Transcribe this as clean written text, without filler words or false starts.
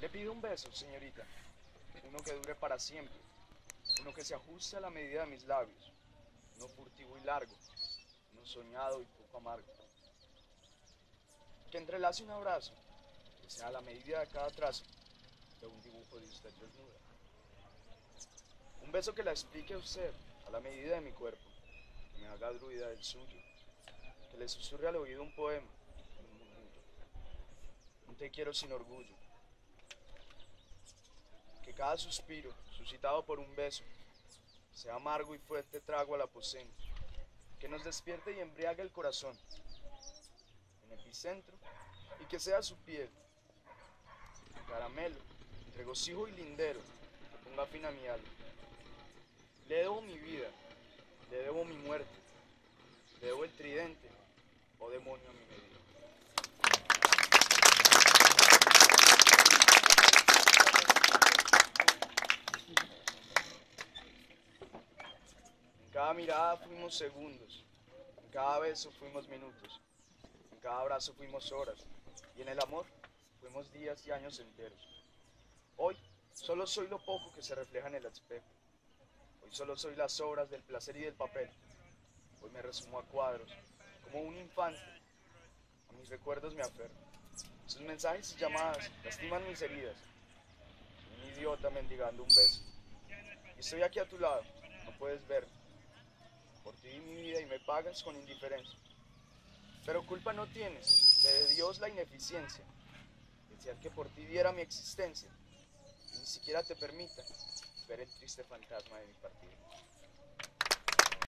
Le pido un beso, señorita, uno que dure para siempre, uno que se ajuste a la medida de mis labios, uno furtivo y largo, uno soñado y poco amargo. Que entrelace un abrazo, que sea a la medida de cada trazo de un dibujo de usted desnuda. Un beso que la explique a usted a la medida de mi cuerpo, que me haga druida del suyo, que le susurre al oído un poema, un murmullo, un te quiero sin orgullo. Que cada suspiro, suscitado por un beso, sea amargo y fuerte trago al aposento, que nos despierte y embriague el corazón, en epicentro, y que sea su piel, caramelo, regocijo y lindero, que ponga fin a mi alma. Le debo mi vida, le debo mi muerte, le debo el tridente, o demonio a mi medida. En cada mirada fuimos segundos, en cada beso fuimos minutos, en cada abrazo fuimos horas, y en el amor fuimos días y años enteros. Hoy solo soy lo poco que se refleja en el espejo. Hoy solo soy las obras del placer y del papel. Hoy me resumo a cuadros, como un infante. A mis recuerdos me aferro. Sus mensajes y llamadas lastiman mis heridas. Soy un idiota mendigando un beso. Y estoy aquí a tu lado, no puedes verme. Por ti di mi vida y me pagas con indiferencia. Pero culpa no tienes, de Dios la ineficiencia. Desear que por ti diera mi existencia y ni siquiera te permita ver el triste fantasma de mi partida.